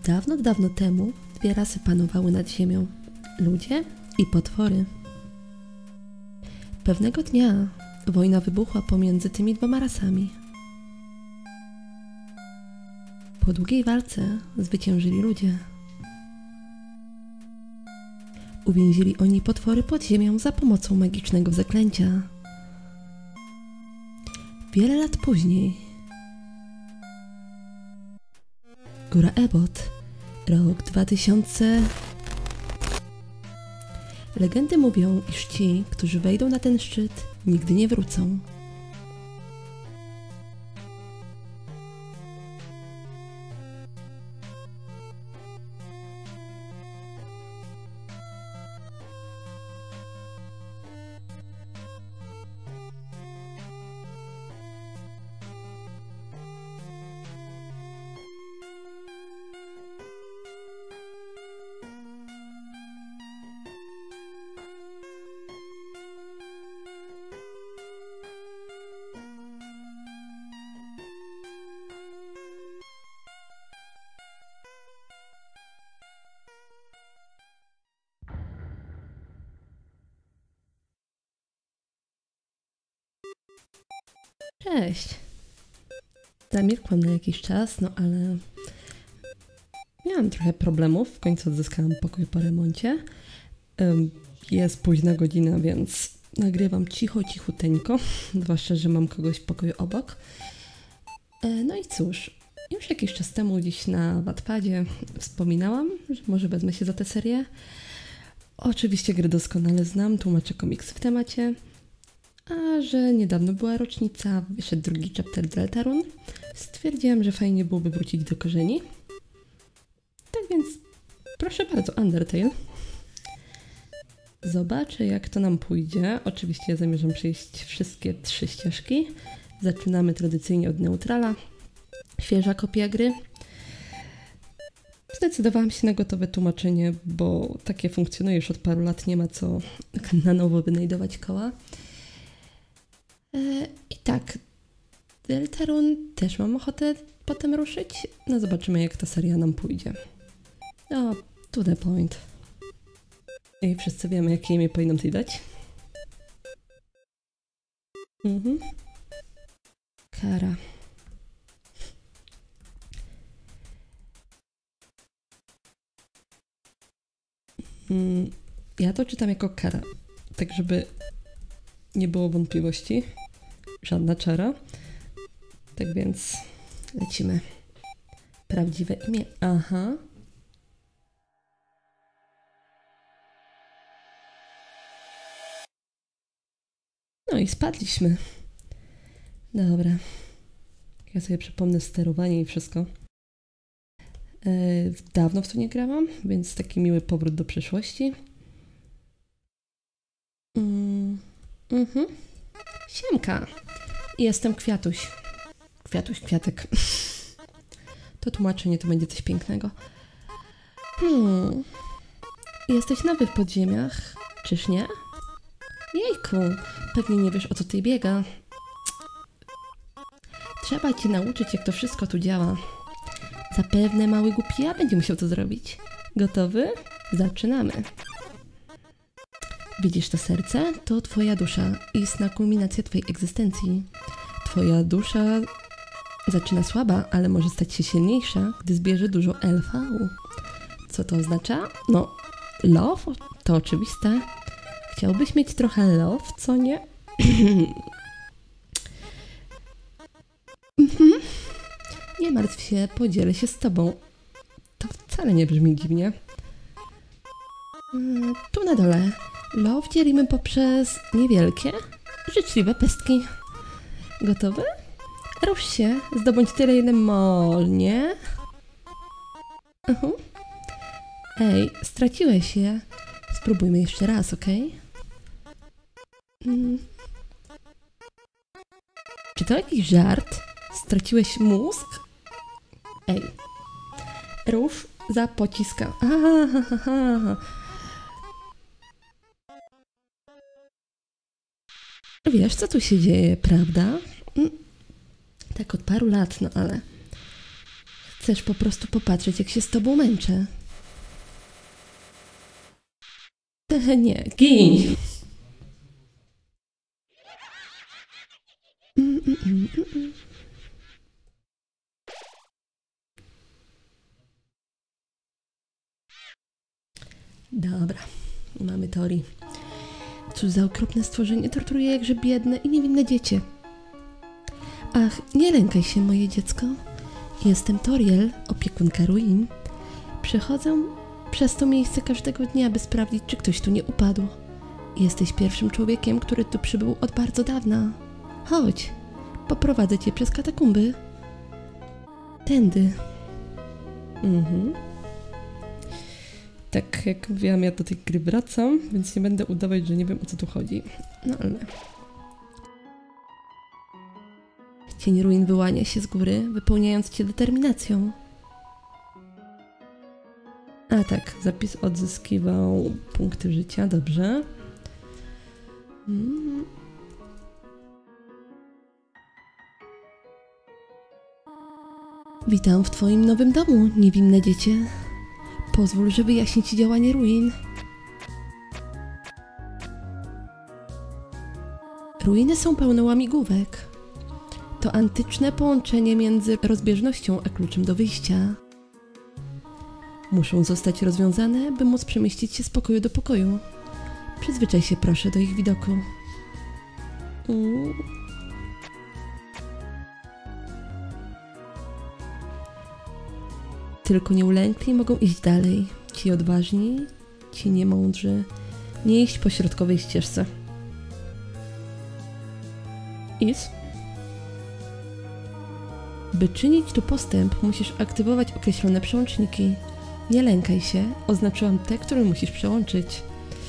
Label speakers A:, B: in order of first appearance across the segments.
A: Dawno, dawno temu dwie rasy panowały nad ziemią. Ludzie i potwory. Pewnego dnia wojna wybuchła pomiędzy tymi dwoma rasami. Po długiej walce zwyciężyli ludzie. Uwięzili oni potwory pod ziemią za pomocą magicznego zaklęcia. Wiele lat później Góra Ebot, rok 2000. Legendy mówią, iż ci, którzy wejdą na ten szczyt, nigdy nie wrócą. Cześć! Zamilkłam na jakiś czas, no ale miałam trochę problemów. W końcu odzyskałam pokój po remoncie. Jest późna godzina, więc nagrywam cichuteńko, zwłaszcza, że mam kogoś w pokoju obok. No i cóż, już jakiś czas temu gdzieś na Wattpadzie wspominałam, że może wezmę się za tę serię. Oczywiście gry doskonale znam, tłumaczę komiksy w temacie. A że niedawno była rocznica, wyszedł drugi chapter Deltarune, stwierdziłam, że fajnie byłoby wrócić do korzeni. Tak więc, proszę bardzo, Undertale. Zobaczę, jak to nam pójdzie. Oczywiście zamierzam przejść wszystkie 3 ścieżki. Zaczynamy tradycyjnie od neutrala. Świeża kopia gry. Zdecydowałam się na gotowe tłumaczenie, bo takie funkcjonuje już od paru lat, nie ma co na nowo wynajdować koła. I tak, Deltarune też mam ochotę potem ruszyć. No zobaczymy, jak ta seria nam pójdzie. No, to the point. I wszyscy wiemy, jakie imię powinnam tutaj dać. Kara. Ja to czytam jako Kara, tak żeby nie było wątpliwości. Żadna czara. Tak więc lecimy. Prawdziwe imię. Aha. No i spadliśmy. Dobra. Ja sobie przypomnę sterowanie i wszystko. Dawno w to nie grałam, więc taki miły powrót do przeszłości. Siemka. Jestem Kwiatuś. Kwiatek. To tłumaczenie to będzie coś pięknego. Jesteś nowy w podziemiach, czyż nie? Jejku, pewnie nie wiesz, o co tutaj biega. Trzeba cię nauczyć, jak to wszystko tu działa. Zapewne mały głupi ja będzie musiał to zrobić. Gotowy? Zaczynamy. Widzisz to serce? To twoja dusza, istna kulminacja twojej egzystencji. Twoja dusza zaczyna słaba, ale może stać się silniejsza, gdy zbierze dużo LV. Co to oznacza? No, love? To oczywiste. Chciałbyś mieć trochę love, co nie? Nie martw się, podzielę się z tobą. To wcale nie brzmi dziwnie. Tu na dole. Love dzielimy poprzez niewielkie, życzliwe pestki. Gotowy? Rusz się, zdobądź tyle, ile molnie. Ej, straciłeś je. Spróbujmy jeszcze raz, okej? Czy to jakiś żart? Straciłeś mózg? Ej. Rusz za pociska. Wiesz, co tu się dzieje, prawda? Tak od paru lat, no ale chcesz po prostu popatrzeć, jak się z tobą męczę? Nie, gin! Dobra, mamy Tori. Cóż za okropne stworzenie torturuje jakże biedne i niewinne dziecię. Ach, nie lękaj się, moje dziecko. Jestem Toriel, opiekunka ruin. Przychodzę przez to miejsce każdego dnia, by sprawdzić, czy ktoś tu nie upadł. Jesteś pierwszym człowiekiem, który tu przybył od bardzo dawna. Chodź, poprowadzę cię przez katakumby. Tędy. Tak, jak mówiłam, ja do tej gry wracam, więc nie będę udawać, że nie wiem, o co tu chodzi. No ale... Cień ruin wyłania się z góry, wypełniając cię determinacją. A tak, zapis odzyskiwał punkty życia, dobrze. Witam w twoim nowym domu, niewinne dziecię. Pozwól, że wyjaśnię ci działanie ruin. Ruiny są pełne łamigłówek. To antyczne połączenie między rozbieżnością a kluczem do wyjścia. Muszą zostać rozwiązane, by móc przemieścić się z pokoju do pokoju. Przyzwyczaj się proszę do ich widoku. Tylko nieulękli mogą iść dalej. Ci odważni, ci niemądrzy. Nie iść po środkowej ścieżce. Is? By czynić tu postęp, musisz aktywować określone przełączniki. Nie lękaj się, oznaczyłam te, które musisz przełączyć.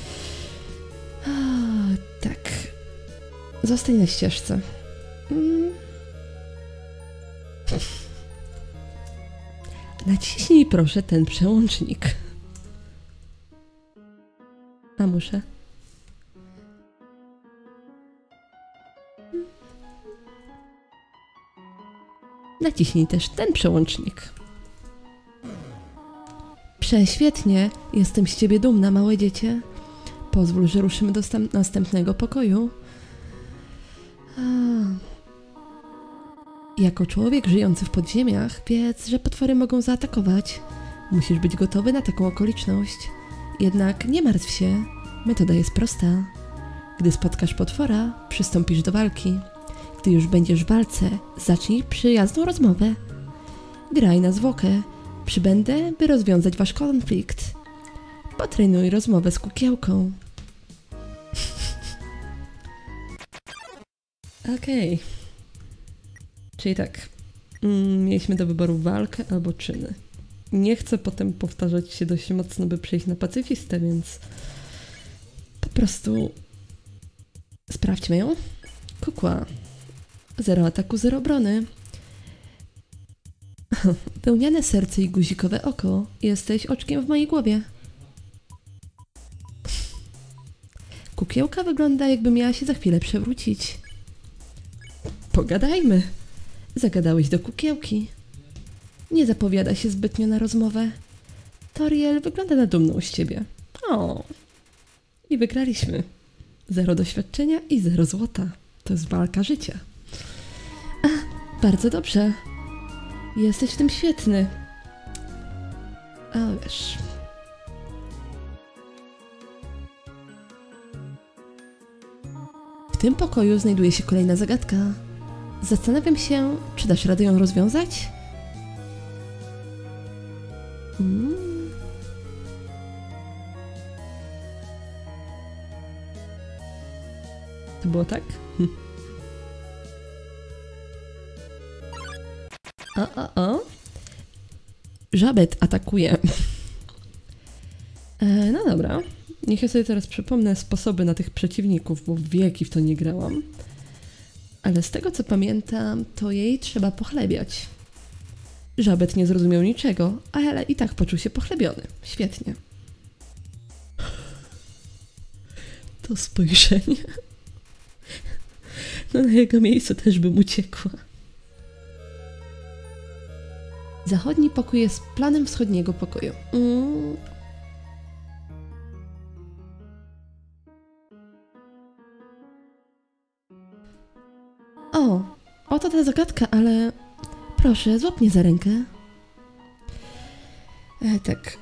A: Tak. Zostań na ścieżce. Naciśnij proszę ten przełącznik. A muszę. Naciśnij też ten przełącznik. Prześwietnie, jestem z ciebie dumna, małe dziecię. Pozwól, że ruszymy do następnego pokoju. Jako człowiek żyjący w podziemiach, wiedz, że potwory mogą zaatakować. Musisz być gotowy na taką okoliczność. Jednak nie martw się, metoda jest prosta. Gdy spotkasz potwora, przystąpisz do walki. Gdy już będziesz w walce, zacznij przyjazną rozmowę. Graj na zwłokę. Przybędę, by rozwiązać wasz konflikt. Potrenuj rozmowę z kukiełką. Okej. Czyli tak. Mieliśmy do wyboru walkę albo czyny. Nie chcę potem powtarzać się dość mocno, by przejść na pacyfistę, więc po prostu sprawdźmy ją. Kukła. 0 ataku, 0 obrony. Wełniane serce i guzikowe oko. Jesteś oczkiem w mojej głowie. Kukiełka wygląda, jakby miała się za chwilę przewrócić. Pogadajmy. Zagadałeś do kukiełki. Nie zapowiada się zbytnio na rozmowę. Toriel wygląda na dumną z ciebie. O. I wygraliśmy. 0 doświadczenia i 0 złota. To jest walka życia. Bardzo dobrze. Jesteś w tym świetny. A wiesz... W tym pokoju znajduje się kolejna zagadka. Zastanawiam się, czy dasz radę ją rozwiązać? To było tak? Żabet atakuje. No dobra. Niech ja sobie teraz przypomnę sposoby na tych przeciwników, bo wieki w to nie grałam. Ale z tego co pamiętam, to jej trzeba pochlebiać. Żabet nie zrozumiał niczego, ale i tak poczuł się pochlebiony. Świetnie. To spojrzenie. No na jego miejscu też bym uciekła. Zachodni pokój jest planem wschodniego pokoju. O, oto ta zagadka, ale proszę, złap mnie za rękę. Tak.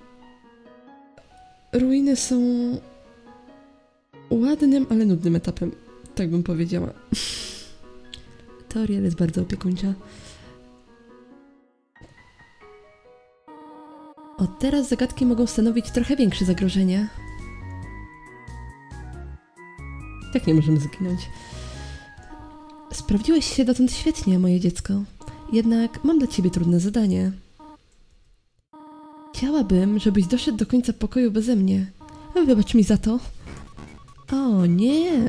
A: Ruiny są ładnym, ale nudnym etapem, tak bym powiedziała. Teoria jest bardzo opiekuńcza. Od teraz zagadki mogą stanowić trochę większe zagrożenie. Tak nie możemy zginąć. Sprawdziłeś się dotąd świetnie, moje dziecko. Jednak mam dla ciebie trudne zadanie. Chciałabym, żebyś doszedł do końca pokoju beze mnie. Wybacz mi za to. O nie.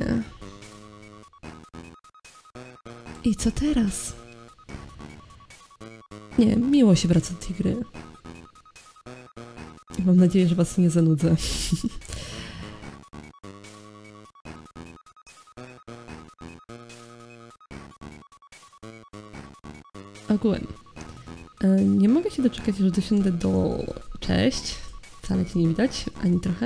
A: I co teraz? Nie, miło się wraca do tej gry. Mam nadzieję, że was nie zanudzę. Ogółem. Nie mogę się doczekać, że dosiądę do... Cześć. Wcale cię nie widać, ani trochę.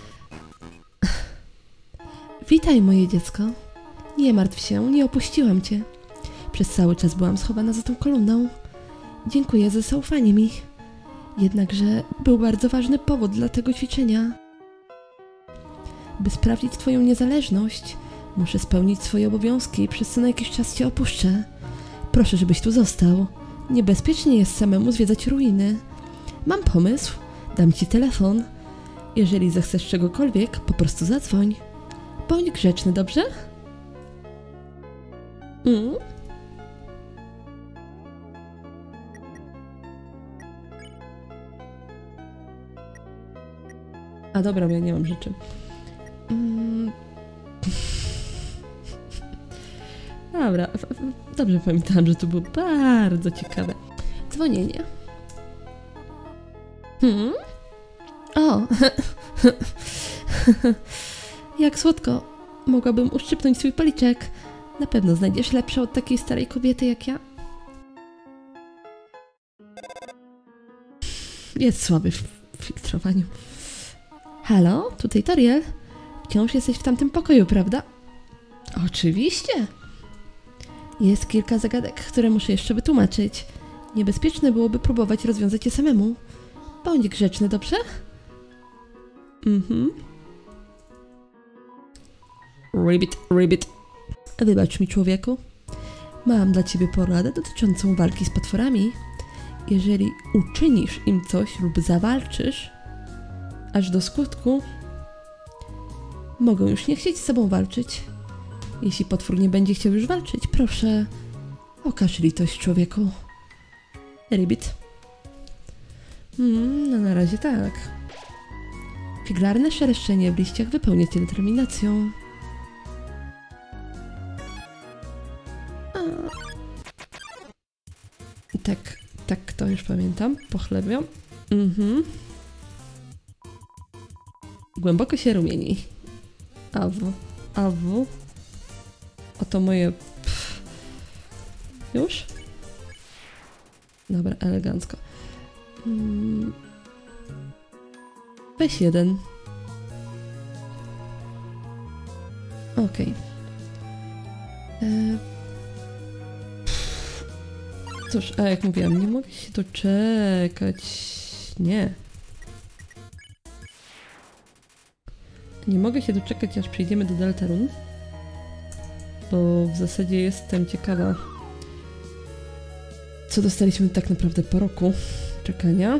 A: Witaj, moje dziecko. Nie martw się, nie opuściłam cię. Przez cały czas byłam schowana za tą kolumną. Dziękuję za zaufanie mi. Jednakże był bardzo ważny powód dla tego ćwiczenia. By sprawdzić twoją niezależność, muszę spełnić swoje obowiązki, przez co na jakiś czas cię opuszczę. Proszę, żebyś tu został. Niebezpiecznie jest samemu zwiedzać ruiny. Mam pomysł. Dam ci telefon. Jeżeli zechcesz czegokolwiek, po prostu zadzwoń. Bądź grzeczny, dobrze? A dobra, ja nie mam rzeczy. Dobra, dobrze pamiętałam, że to było bardzo ciekawe. Dzwonienie. O! Jak słodko. Mogłabym uszczypnąć swój policzek. Na pewno znajdziesz lepsze od takiej starej kobiety jak ja. Jest słaby w filtrowaniu. Halo? Tutaj Toriel? Wciąż jesteś w tamtym pokoju, prawda? Oczywiście. Jest kilka zagadek, które muszę jeszcze wytłumaczyć. Niebezpieczne byłoby próbować rozwiązać je samemu. Bądź grzeczny, dobrze? Ribbit. Wybacz mi, człowieku. Mam dla ciebie poradę dotyczącą walki z potworami. Jeżeli uczynisz im coś lub zawalczysz, aż do skutku, mogą już nie chcieć z sobą walczyć. Jeśli potwór nie będzie chciał już walczyć, proszę, okaż litość, człowieku. Ribbit. No na razie tak. Figlarne szereszczenie w liściach wypełnia cię determinacją. Tak, to już pamiętam. Pochlebiam. Głęboko się rumieni. Awu. Oto moje... Już? Dobra, elegancko. Weź jeden. Okej. Cóż, a jak mówiłam, nie mogę się doczekać. Nie. Nie mogę się doczekać, aż przyjdziemy do Deltarune. Bo w zasadzie jestem ciekawa, co dostaliśmy tak naprawdę po roku czekania.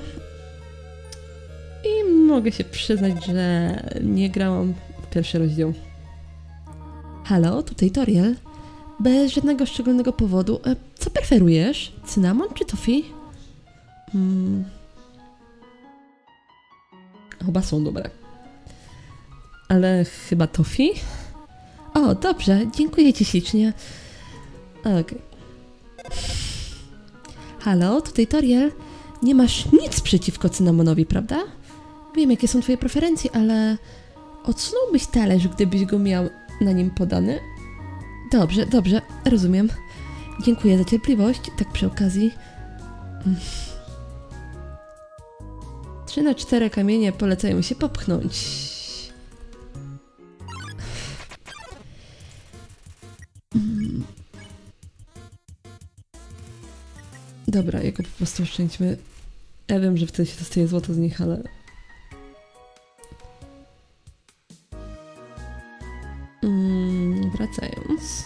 A: I mogę się przyznać, że nie grałam w pierwszy rozdział. Halo, tutaj Toriel. Bez żadnego szczególnego powodu. Co preferujesz? Cynamon czy toffee? Oba są dobre. Ale chyba toffee? O, dobrze. Dziękuję ci ślicznie. Okej. Halo, tutaj Toriel. Nie masz nic przeciwko cynamonowi, prawda? Wiem, jakie są twoje preferencje, ale odsunąłbyś talerz, gdybyś go miał na nim podany? Dobrze, rozumiem. Dziękuję za cierpliwość, tak przy okazji. 3 na 4 kamienie polecają się popchnąć. Dobra, jego po prostu oszczędźmy. Ja wiem, że wtedy się dostaje złoto z nich, ale... wracając...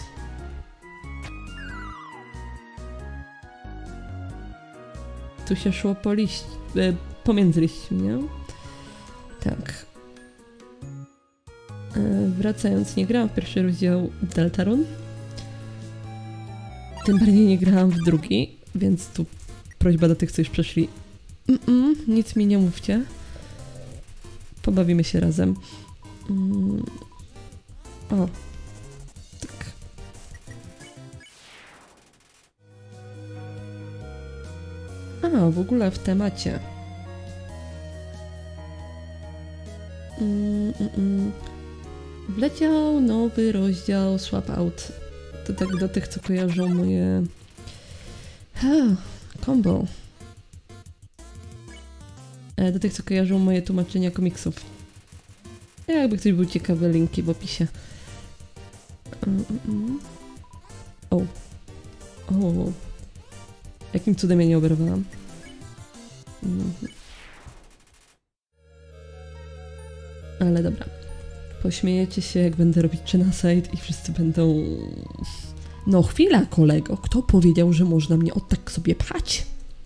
A: Tu się szło po liść... pomiędzy liśćmi, nie? Tak. Wracając, nie grałam w pierwszy rozdział Deltarune. Tym bardziej nie grałam w drugi, więc tu prośba do tych, co już przeszli. Nic mi nie mówcie. Pobawimy się razem. O. Tak. A, w ogóle w temacie. Wleciał nowy rozdział Swap Out. To tak do tych, co kojarzą moje... combo. Do tych, co kojarzą moje tłumaczenia komiksów. Jakby ktoś był ciekawy, linki w opisie. O. Jakim cudem ja nie oberwałam? Ale dobra. Pośmiejecie się, jak będę robić Genocide i wszyscy będą... No chwila, kolego. Kto powiedział, że można mnie od tak sobie pchać?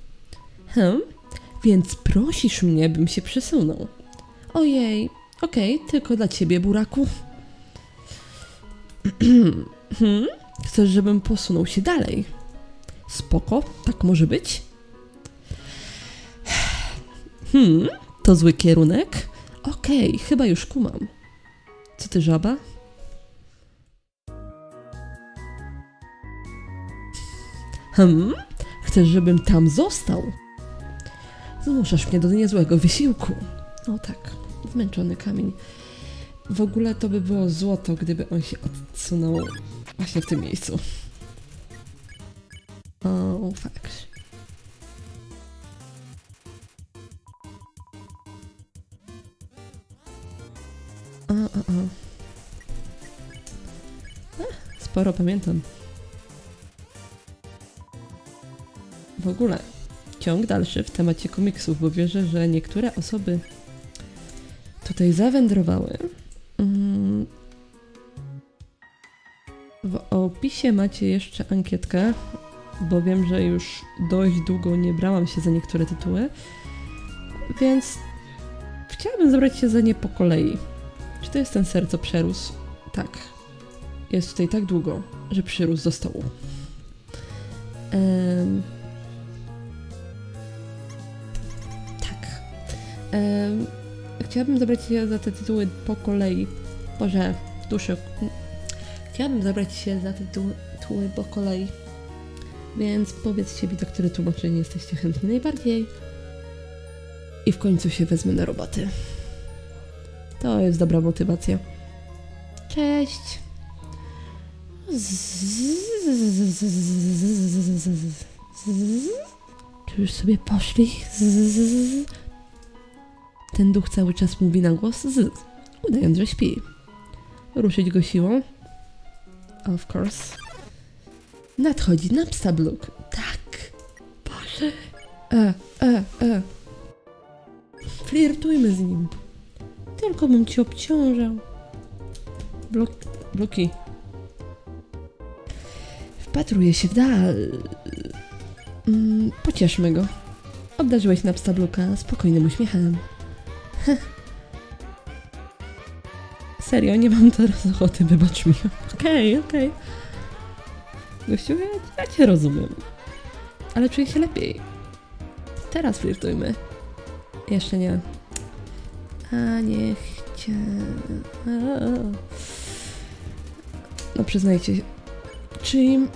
A: Więc prosisz mnie, bym się przesunął. Ojej. Okej, tylko dla ciebie, buraku. Chcesz, żebym posunął się dalej? Spoko, tak może być. To zły kierunek? Okej, chyba już kumam. Co ty, żaba? Chcesz, żebym tam został? Zmuszasz mnie do niezłego wysiłku. O tak, zmęczony kamień. W ogóle to by było złoto, gdyby on się odsunął właśnie w tym miejscu. O, fakt. Sporo pamiętam. W ogóle ciąg dalszy w temacie komiksów, bo wierzę, że niektóre osoby tutaj zawędrowały. W opisie macie jeszcze ankietkę, bo wiem, że już dość długo nie brałam się za niektóre tytuły, więc chciałabym zabrać się za nie po kolei. Czy to jest ten ser, co przerósł? Tak. Jest tutaj tak długo, że przyrósł do stołu. Tak. Chciałabym zabrać się za te tytuły po kolei. Boże, duszę. Chciałabym zabrać się za te tytuły po kolei. Więc powiedzcie mi, do które tłumaczenie jesteście chętni najbardziej. I w końcu się wezmę na roboty. To jest dobra motywacja. Cześć! Czy już sobie poszli? Ten duch cały czas mówi na głos, udając, że śpi. Ruszyć go siłą? Of course. Nadchodzi Napstablook. Tak. Boże. Flirtujmy z nim. Tylko bym ci obciążał. Bloki. Wpatruje się w dal. Pocieszmy go. Obdarzyłeś Napstablooka spokojnym uśmiechem. Serio, nie mam teraz ochoty, wybacz mi. Okej. Gościu, ja cię rozumiem. Ale czuję się lepiej. Teraz flirtujmy. Jeszcze nie. A niech cię... No przyznajcie, czyim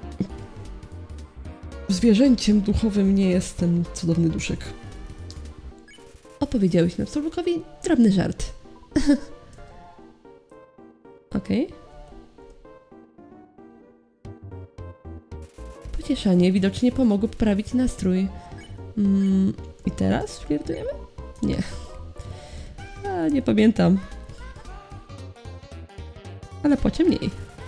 A: zwierzęciem duchowym nie jest ten cudowny duszek? Opowiedziałeś Napstablukowi drobny żart. pocieszanie widocznie pomogło poprawić nastrój. I teraz flirtujemy? Nie. Nie pamiętam. Ale płacie mniej.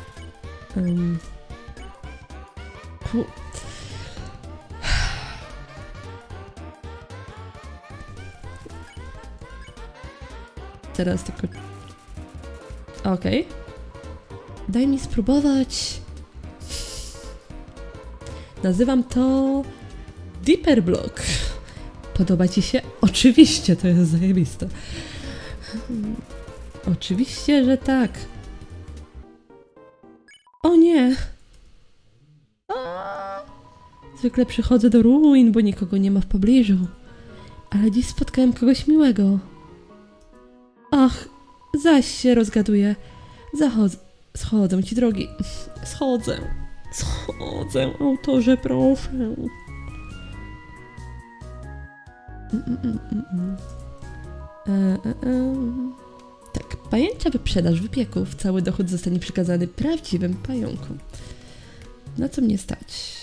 A: Teraz tylko... Okej. Daj mi spróbować. Nazywam to... Deeper Block. Podoba ci się? Oczywiście, to jest zajebiste. Oczywiście, że tak. O nie! Zwykle przychodzę do ruin, bo nikogo nie ma w pobliżu. Ale dziś spotkałem kogoś miłego. Ach, zaś się rozgaduję. Schodzę ci drogi. Schodzę, autorze, proszę. Tak, pajęcza wyprzedaż wypieków. Cały dochód zostanie przekazany prawdziwym pająkom. Na co mnie stać?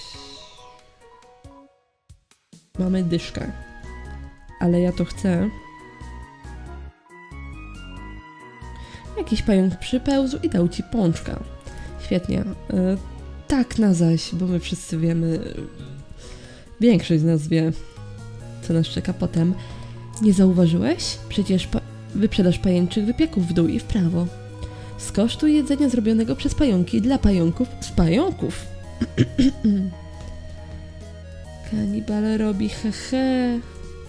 A: Mamy dyszkę. Ale ja to chcę. Jakiś pająk przypełzł i dał ci pączka. Świetnie. Tak na zaś, bo my wszyscy wiemy... Większość z nas wie, co nas czeka potem. Nie zauważyłeś? Przecież wyprzedaż pajęczych wypieków w dół i w prawo. Skosztuj jedzenia zrobionego przez pająki dla pająków z pająków. Kanibal robi hehe.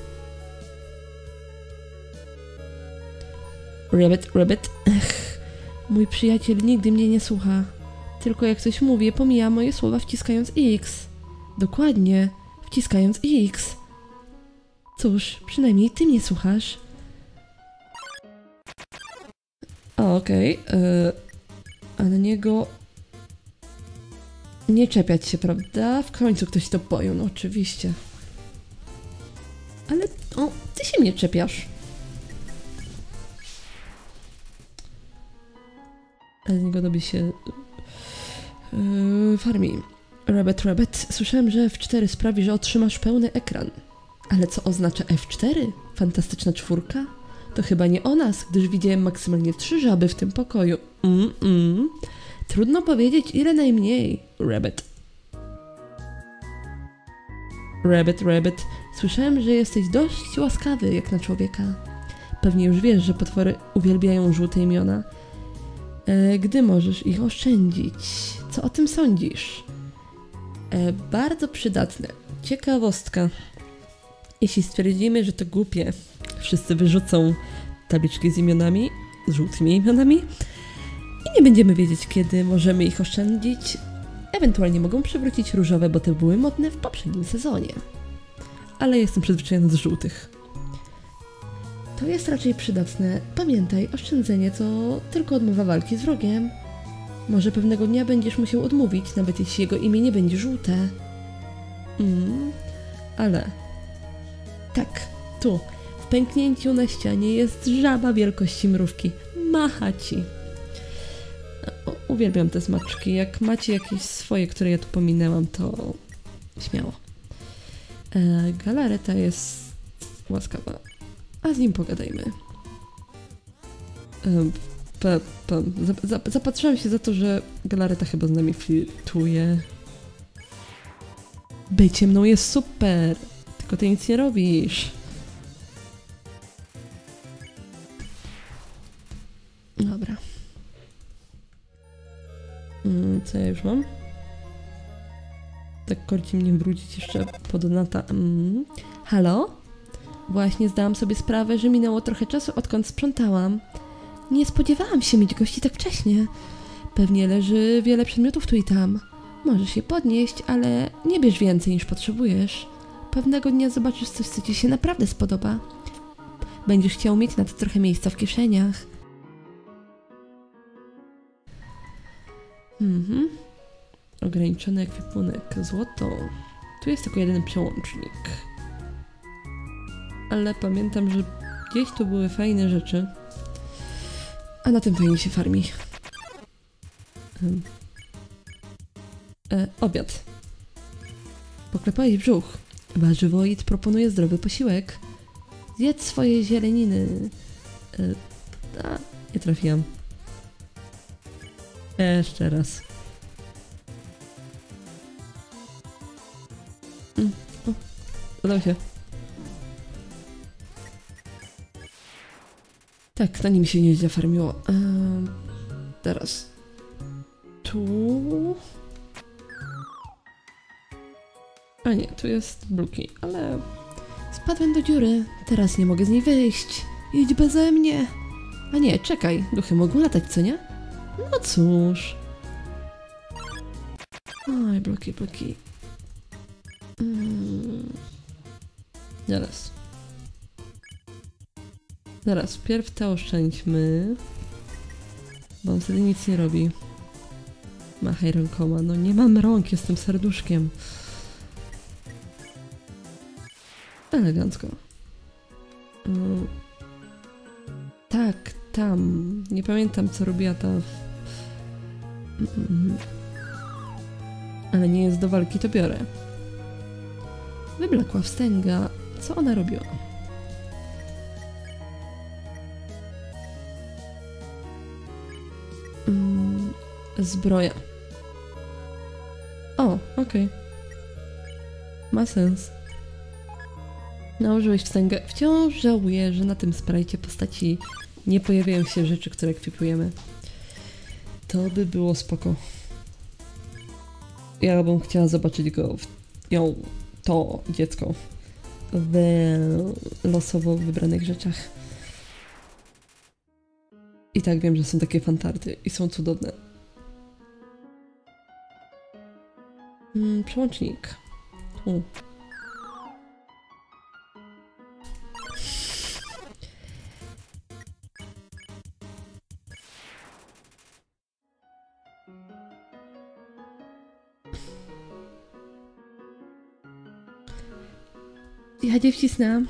A: Rabbit. Ech, mój przyjaciel nigdy mnie nie słucha. Tylko jak coś mówię, pomija moje słowa wciskając X. Dokładnie, wciskając X. Cóż, przynajmniej ty mnie słuchasz. Okej. A na niego... Nie czepiać się, prawda? W końcu ktoś to pojął, no oczywiście. Ale... O, ty się mnie czepiasz. A z niego dobi się... Farmi. Rabbit. Słyszałem, że F4 sprawi, że otrzymasz pełny ekran. Ale co oznacza F4? Fantastyczna czwórka? To chyba nie o nas, gdyż widziałem maksymalnie 3 żaby w tym pokoju. Trudno powiedzieć, ile najmniej. Rabbit. Słyszałem, że jesteś dość łaskawy, jak na człowieka. Pewnie już wiesz, że potwory uwielbiają żółte imiona. Gdy możesz ich oszczędzić. Co o tym sądzisz? Bardzo przydatne. Ciekawostka. Jeśli stwierdzimy, że to głupie, wszyscy wyrzucą tabliczki z imionami, z żółtymi imionami i nie będziemy wiedzieć, kiedy możemy ich oszczędzić. Ewentualnie mogą przywrócić różowe, bo te były modne w poprzednim sezonie. Ale jestem przyzwyczajona do żółtych. To jest raczej przydatne. Pamiętaj, oszczędzenie to tylko odmowa walki z wrogiem. Może pewnego dnia będziesz musiał odmówić, nawet jeśli jego imię nie będzie żółte. Ale... Tak, tu, w pęknięciu na ścianie jest żaba wielkości mrówki. Macha ci. Uwielbiam te smaczki. Jak macie jakieś swoje, które ja tu pominęłam, to śmiało. Galareta jest łaskawa. A z nim pogadajmy. Zapatrzyłam się za to, że Galareta chyba z nami flirtuje. Bycie mną jest super, tylko ty nic nie robisz. Dobra. Co ja już mam? Tak korci mnie wrócić jeszcze po donata. Halo? Właśnie zdałam sobie sprawę, że minęło trochę czasu, odkąd sprzątałam. Nie spodziewałam się mieć gości tak wcześnie. Pewnie leży wiele przedmiotów tu i tam. Możesz je podnieść, ale nie bierz więcej niż potrzebujesz. Pewnego dnia zobaczysz coś, co ci się naprawdę spodoba. Będziesz chciał mieć na to trochę miejsca w kieszeniach. Ograniczony ekwipunek. Złoto. Tu jest tylko jeden przełącznik. Ale pamiętam, że gdzieś tu były fajne rzeczy. A na tym fajnie się farmi. Obiad. Poklepałeś brzuch. Warzywoid proponuje zdrowy posiłek. Zjedz swoje zieleniny. Nie trafiłam. Jeszcze raz. O, udało się. Tak, na nim się nieźle farmiło. Teraz. Tu. A nie, tu jest Bluki, ale... Spadłem do dziury. Teraz nie mogę z niej wyjść. Idź beze mnie. A nie, czekaj. Duchy mogą latać, co nie? No cóż. Oj, Bluki. Zaraz, wpierw te oszczędźmy. Bo on wtedy nic nie robi. Machaj rękoma. No nie mam rąk, jestem serduszkiem. Elegancko. Tak, tam. Nie pamiętam, co robiła ta... Ale nie jest do walki, to biorę. Wyblakła wstęga. Co ona robiła? Zbroja. O, okej. Ma sens. Nałożyłeś wstęgę. Wciąż żałuję, że na tym sprajcie postaci nie pojawiają się rzeczy, które ekwipujemy. To by było spoko. Ja bym chciała zobaczyć go to dziecko w losowo wybranych rzeczach. I tak wiem, że są takie fantarty i są cudowne. Przełącznik. Tu. Ja nie wcisnęłam.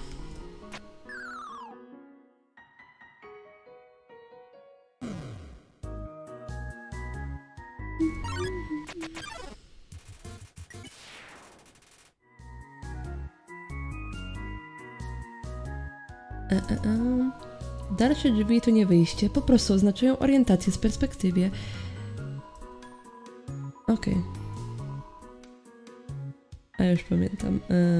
A: Dalsze drzwi to nie wyjście, po prostu oznaczają orientację z perspektywie. Okej. A już pamiętam.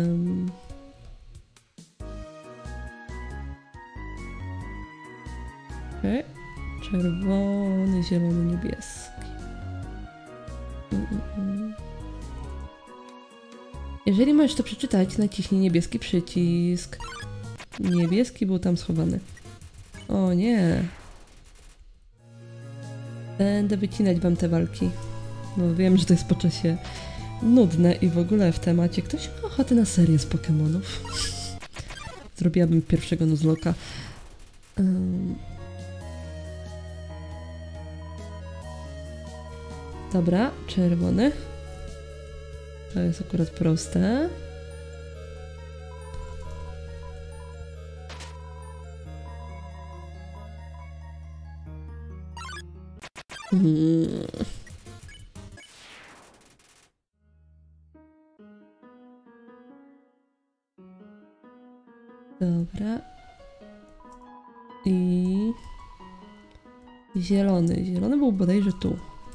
A: Okej. Czerwony, zielony, niebieski. Jeżeli możesz to przeczytać, naciśnij niebieski przycisk. Niebieski był tam schowany. O nie. Będę wycinać wam te walki. No wiem, że to jest po czasie nudne i w ogóle w temacie. Ktoś ma ochotę na serię z Pokemonów? Zrobiłabym pierwszego Nuzloka. Dobra, czerwony. To jest akurat proste. Dobra. I... zielony. Zielony był bodajże tu.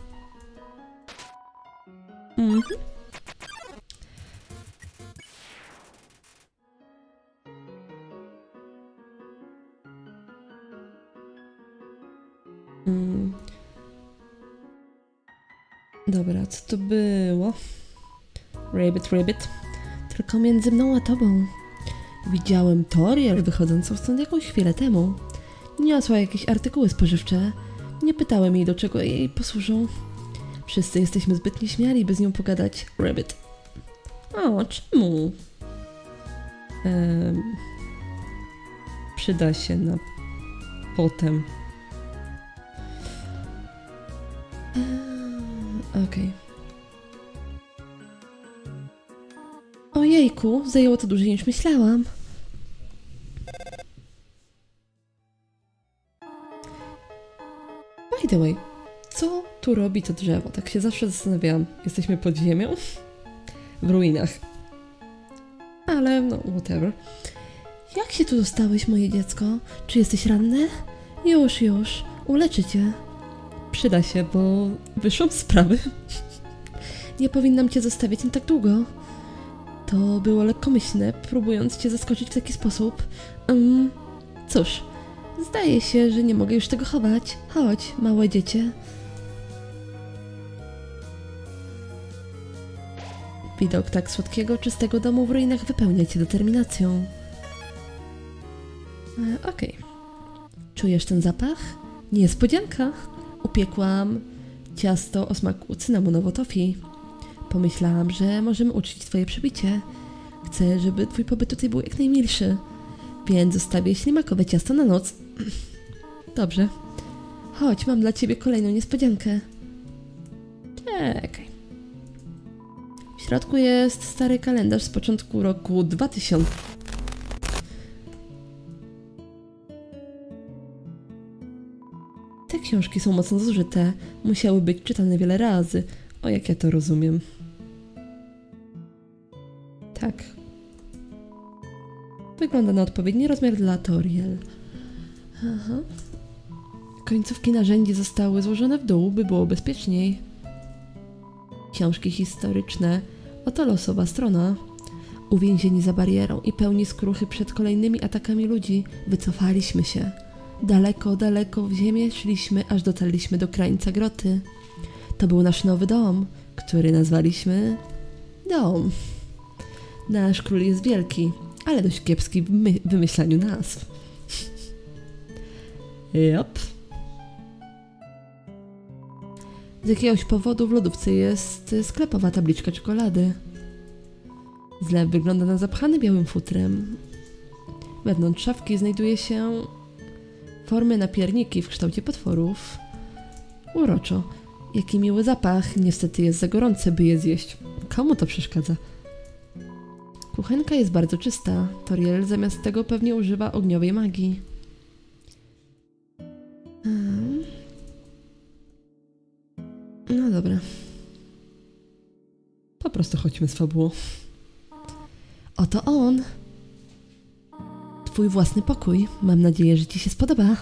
A: Dobra, co to było? Rabbit. Tylko między mną a tobą. Widziałem Toriel wychodzącą stąd jakąś chwilę temu. Niosła jakieś artykuły spożywcze. Nie pytałem jej, do czego jej posłużą. Wszyscy jesteśmy zbyt nieśmiali, by z nią pogadać. Rabbit. O, czemu? Przyda się na potem. Okej. Ojejku, zajęło to dłużej niż myślałam. By the way, co tu robi to drzewo? Tak się zawsze zastanawiałam. Jesteśmy pod ziemią? W ruinach. ale no whatever. Jak się tu dostałeś, moje dziecko? Czy jesteś ranny? Już, uleczę cię. Przyda się, bo wyszłam z sprawy. Nie powinnam cię zostawiać na tak długo. To było lekkomyślne, próbując cię zaskoczyć w taki sposób. Cóż, zdaje się, że nie mogę już tego chować. Chodź, małe dziecię. Widok tak słodkiego, czystego domu w ruinach wypełnia cię determinacją. Okej. Czujesz ten zapach? Niespodzianka! Upiekłam ciasto o smaku cynamonowo-toffee. Pomyślałam, że możemy uczcić twoje przybycie. Chcę, żeby twój pobyt tutaj był jak najmilszy. Więc zostawię ślimakowe ciasto na noc. Dobrze. Chodź, mam dla ciebie kolejną niespodziankę. Czekaj. W środku jest stary kalendarz z początku roku 2000. Te książki są mocno zużyte. Musiały być czytane wiele razy. O, jak ja to rozumiem. Tak. Wygląda na odpowiedni rozmiar dla Toriel. Aha. Końcówki narzędzi zostały złożone w dół, by było bezpieczniej. Książki historyczne. Oto losowa strona. Uwięzieni za barierą i pełni skruchy przed kolejnymi atakami ludzi, wycofaliśmy się. Daleko, daleko w ziemię szliśmy, aż dotarliśmy do krańca groty. To był nasz nowy dom, który nazwaliśmy dom. Nasz król jest wielki, ale dość kiepski w wymyślaniu nazw. Jop. Z jakiegoś powodu w lodówce jest sklepowa tabliczka czekolady. Zlew wygląda na zapchany białym futrem. Wewnątrz szafki znajduje się formy na pierniki w kształcie potworów. Uroczo. Jaki miły zapach. Niestety jest za gorące, by je zjeść. Komu to przeszkadza? Kuchenka jest bardzo czysta. Toriel zamiast tego pewnie używa ogniowej magii. No dobra. Po prostu chodźmy z fabułą. Oto on. Twój własny pokój. Mam nadzieję, że ci się spodoba.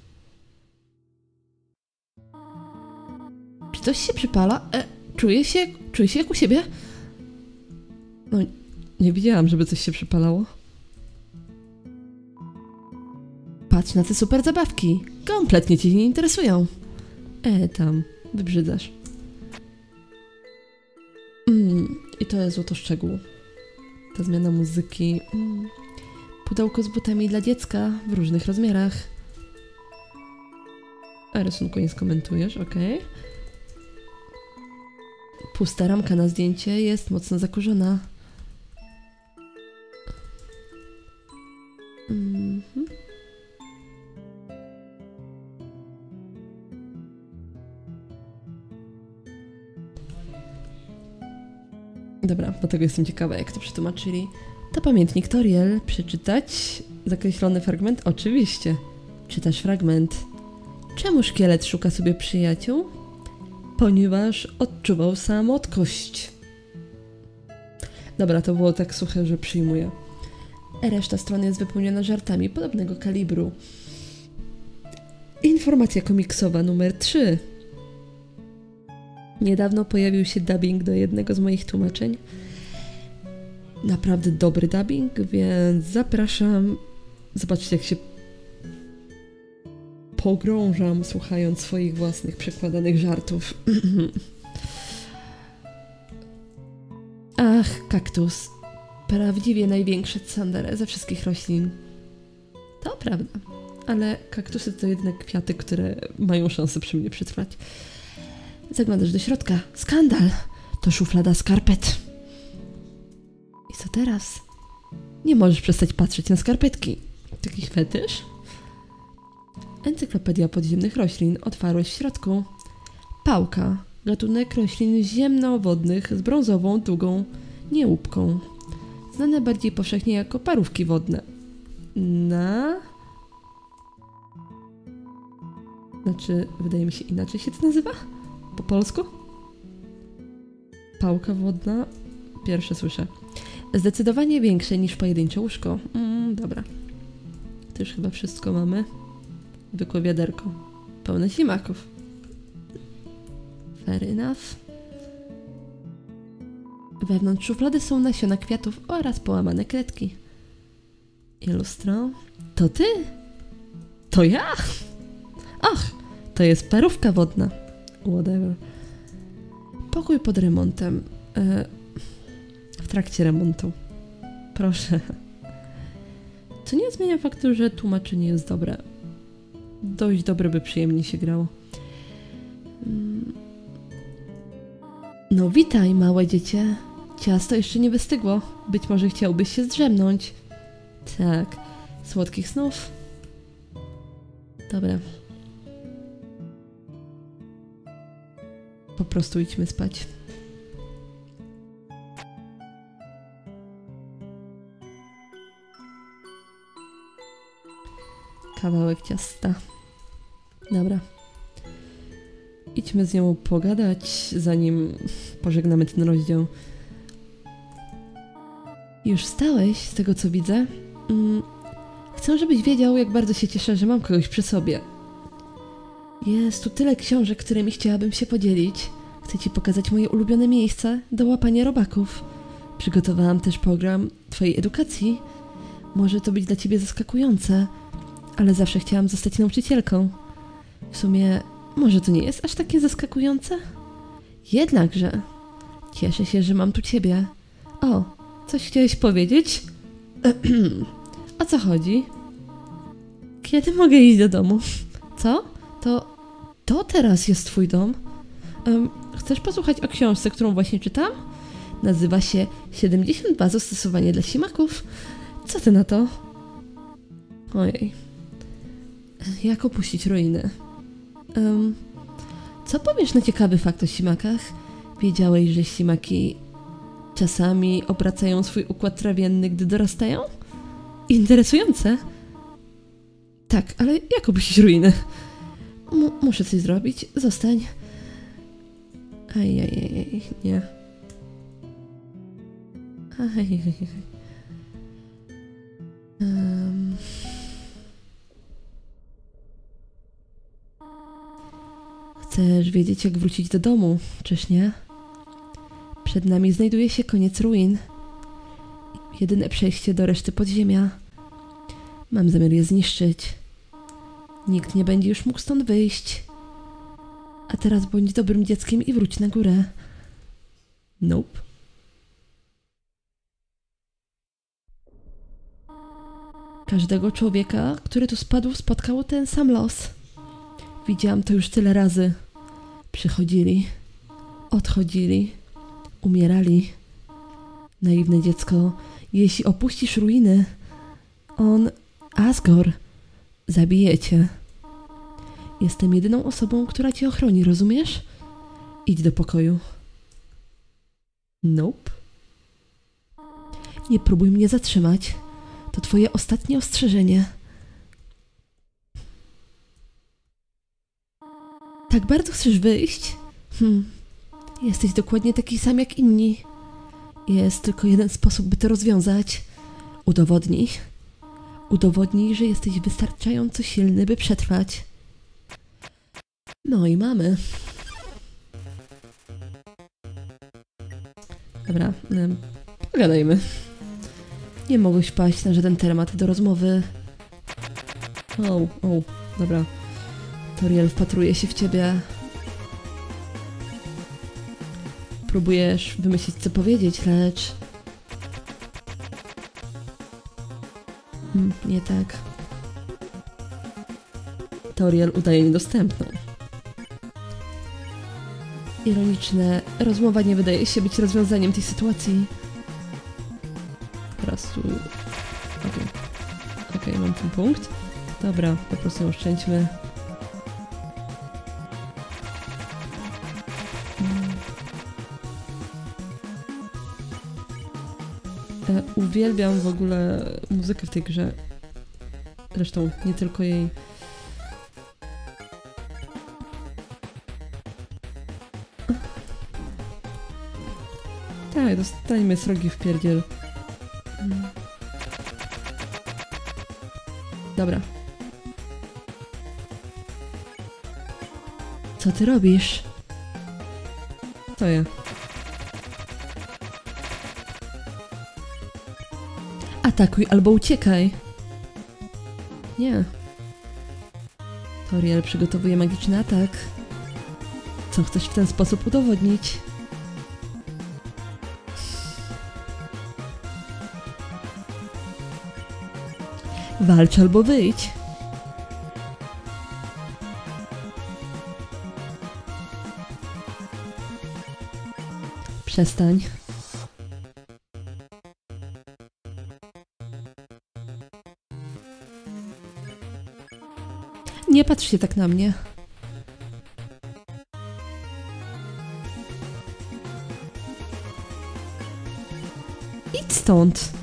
A: Czy coś się przypala? Czuję się jak u siebie? No, nie widziałam, żeby coś się przypalało. Patrz na te super zabawki. Kompletnie cię nie interesują. Tam. Wybrzydzasz. I to jest oto szczegół. Ta zmiana muzyki. Pudełko z butami dla dziecka w różnych rozmiarach. A rysunku nie skomentujesz, okej. Pusta ramka na zdjęcie jest mocno zakurzona. Dobra, bo tego jestem ciekawa, jak to przetłumaczyli. To pamiętnik Toriel. Przeczytać zakreślony fragment? Oczywiście. Czytasz fragment. Czemu szkielet szuka sobie przyjaciół? Ponieważ odczuwał samotność. Dobra, to było tak suche, że przyjmuję. Reszta strony jest wypełniona żartami podobnego kalibru. Informacja komiksowa numer 3. Niedawno pojawił się dubbing do jednego z moich tłumaczeń. Naprawdę dobry dubbing, więc zapraszam. Zobaczcie, jak się pogrążam, słuchając swoich własnych przekładanych żartów. Ach, kaktus. Prawdziwie największe tsundere ze wszystkich roślin. To prawda. Ale kaktusy to jednak kwiaty, które mają szansę przy mnie przetrwać. Zaglądasz do środka. Skandal! To szuflada skarpet. I co teraz? Nie możesz przestać patrzeć na skarpetki. Taki fetysz? Encyklopedia podziemnych roślin. Otwarłeś w środku. Pałka. Gatunek roślin ziemnowodnych z brązową, długą niełupką. Znane bardziej powszechnie jako parówki wodne. Znaczy, wydaje mi się, inaczej się to nazywa? Po polsku? Pałka wodna? Pierwsze słyszę. Zdecydowanie większe niż pojedyncze łóżko. Dobra. To już chyba wszystko mamy. Zwykłe wiaderko. Pełne ślimaków. Fair enough. Wewnątrz szuflady są nasiona kwiatów oraz połamane kredki. I lustro. To ty? To ja? Ach, to jest parówka wodna. Whatever. Pokój pod remontem. W trakcie remontu. Proszę. Co nie zmienia faktu, że tłumaczenie jest dobre. Dość dobre, by przyjemnie się grało. No witaj, małe dziecię. Ciasto jeszcze nie wystygło. Być może chciałbyś się zdrzemnąć. Tak. Słodkich snów. Dobra. Po prostu idźmy spać. Kawałek ciasta. Dobra. Idźmy z nią pogadać, zanim pożegnamy ten rozdział. Już wstałeś, z tego co widzę? Chcę, żebyś wiedział, jak bardzo się cieszę, że mam kogoś przy sobie. Jest tu tyle książek, którymi chciałabym się podzielić. Chcę ci pokazać moje ulubione miejsca do łapania robaków. Przygotowałam też program twojej edukacji. Może to być dla ciebie zaskakujące, ale zawsze chciałam zostać nauczycielką. W sumie, może to nie jest aż takie zaskakujące? Jednakże, cieszę się, że mam tu ciebie. O, coś chciałeś powiedzieć? O co chodzi? Kiedy mogę iść do domu? Co? To teraz jest twój dom? Chcesz posłuchać o książce, którą właśnie czytam? Nazywa się 72 zastosowania dla ślimaków. Co ty na to? Ojej. Jak opuścić ruiny? Co powiesz na ciekawy fakt o ślimakach? Wiedziałeś, że ślimaki czasami obracają swój układ trawienny, gdy dorastają? Interesujące. Tak, ale jak opuścić ruiny? Muszę coś zrobić. Zostań. Ajajaj, nie. Ajajaj. Chcesz wiedzieć, jak wrócić do domu, czyż nie? Przed nami znajduje się koniec ruin. Jedyne przejście do reszty podziemia. Mam zamiar je zniszczyć. Nikt nie będzie już mógł stąd wyjść. A teraz bądź dobrym dzieckiem i wróć na górę. Nope. Każdego człowieka, który tu spadł, spotkał ten sam los. Widziałam to już tyle razy. Przychodzili, odchodzili, umierali. Naiwne dziecko, jeśli opuścisz ruiny, on, Asgore, zabije cię. Jestem jedyną osobą, która cię ochroni, rozumiesz? Idź do pokoju. Nope. Nie próbuj mnie zatrzymać. To twoje ostatnie ostrzeżenie. Tak bardzo chcesz wyjść? Jesteś dokładnie taki sam jak inni. Jest tylko jeden sposób, by to rozwiązać. Udowodnij. Udowodnij, że jesteś wystarczająco silny, by przetrwać. No i mamy. Dobra, pogadajmy. Nie mogłeś paść na żaden temat do rozmowy. Dobra. Toriel wpatruje się w ciebie. Próbujesz wymyślić, co powiedzieć, lecz... nie tak. Toriel udaje niedostępną. Ironiczne, rozmowa nie wydaje się być rozwiązaniem tej sytuacji. Teraz tu... Okej, mam ten punkt. Dobra, po prostu oszczędźmy. Uwielbiam w ogóle muzykę w tej grze. Zresztą nie tylko jej. Tak, dostańmy srogi w pierdziel. Dobra. Co ty robisz? To ja. Atakuj albo uciekaj. Nie. Toriel przygotowuje magiczny atak. Co chcesz w ten sposób udowodnić? Walcz albo wyjdź. Przestań. Nie patrz się tak na mnie. Idź stąd.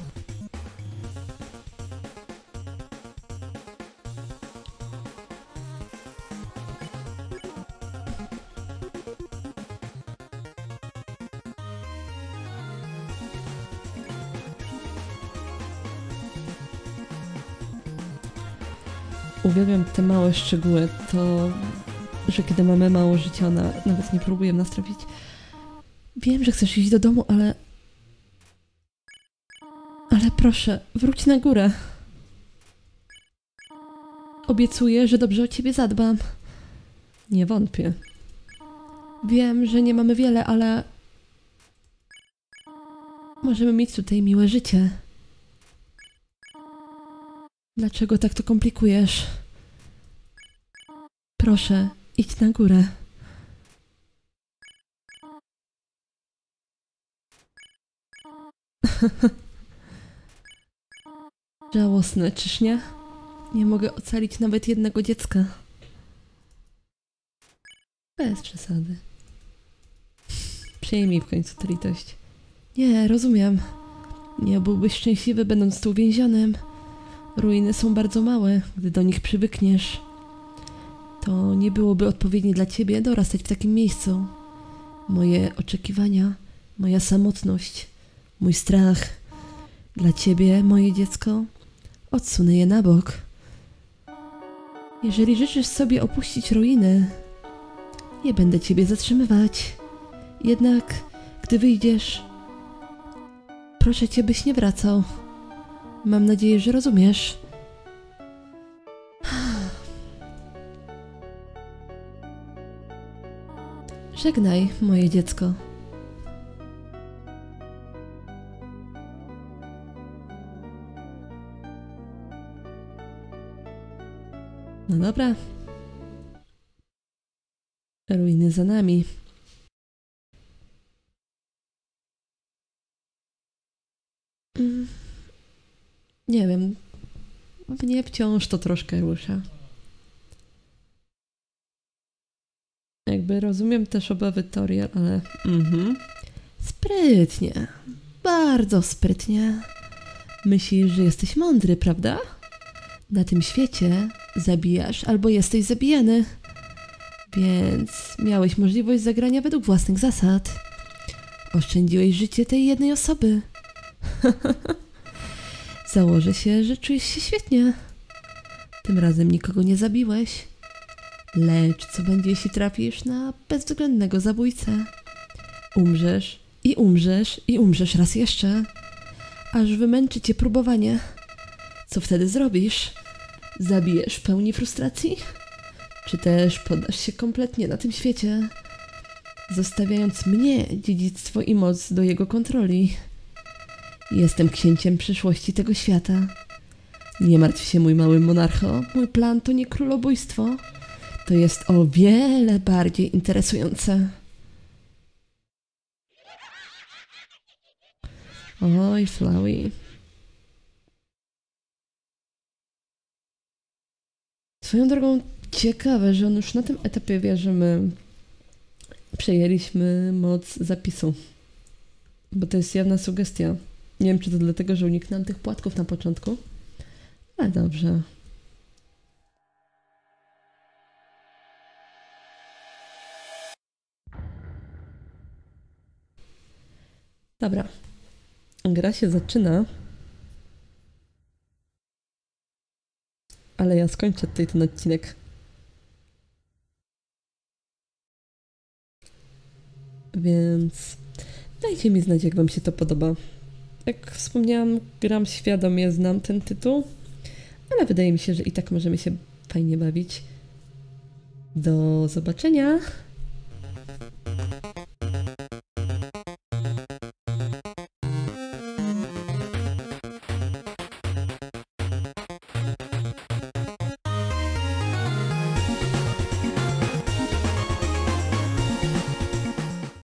A: Uwielbiam te małe szczegóły, to, że kiedy mamy mało życia, ona nawet nie próbuje nas trafić. Wiem, że chcesz iść do domu, ale... Ale proszę, wróć na górę. Obiecuję, że dobrze o ciebie zadbam. Nie wątpię. Wiem, że nie mamy wiele, ale... Możemy mieć tutaj miłe życie. Dlaczego tak to komplikujesz? Proszę, idź na górę. Żałosne, czyż nie? Nie mogę ocalić nawet jednego dziecka. Bez przesady. Przyjmij w końcu tę litość. Nie, rozumiem. Nie byłbyś szczęśliwy, będąc tu uwięzionym. Ruiny są bardzo małe, gdy do nich przywykniesz. To nie byłoby odpowiednie dla ciebie dorastać w takim miejscu. Moje oczekiwania, moja samotność, mój strach. Dla ciebie, moje dziecko, odsunę je na bok. Jeżeli życzysz sobie opuścić ruiny, nie będę ciebie zatrzymywać. Jednak, gdy wyjdziesz, proszę cię, byś nie wracał. Mam nadzieję, że rozumiesz. Żegnaj, moje dziecko. No dobra. Ruiny za nami. Nie wiem. Mnie wciąż to troszkę rusza. Jakby rozumiem też obawy Toriel, ale... Sprytnie. Bardzo sprytnie. Myślisz, że jesteś mądry, prawda? Na tym świecie zabijasz albo jesteś zabijany. Więc miałeś możliwość zagrania według własnych zasad. Oszczędziłeś życie tej jednej osoby. Założę się, że czujesz się świetnie. Tym razem nikogo nie zabiłeś. Lecz co będzie, jeśli trafisz na bezwzględnego zabójcę? Umrzesz i umrzesz i umrzesz raz jeszcze. Aż wymęczy cię próbowanie. Co wtedy zrobisz? Zabijesz w pełni frustracji? Czy też poddasz się kompletnie na tym świecie, zostawiając mnie dziedzictwo i moc do jego kontroli? Jestem księciem przyszłości tego świata. Nie martw się, mój mały monarcho. Mój plan to nie królobójstwo. To jest o wiele bardziej interesujące. Oj, Flowey. Swoją drogą ciekawe, że on już na tym etapie wie, że my przejęliśmy moc zapisu. Bo to jest jawna sugestia. Nie wiem, czy to dlatego, że uniknąłem tych płatków na początku. Ale dobrze. Dobra. Gra się zaczyna. ale ja skończę tutaj ten odcinek. Więc dajcie mi znać, jak wam się to podoba. Jak wspomniałam, gram świadomie, znam ten tytuł, ale wydaje mi się, że i tak możemy się fajnie bawić. Do zobaczenia!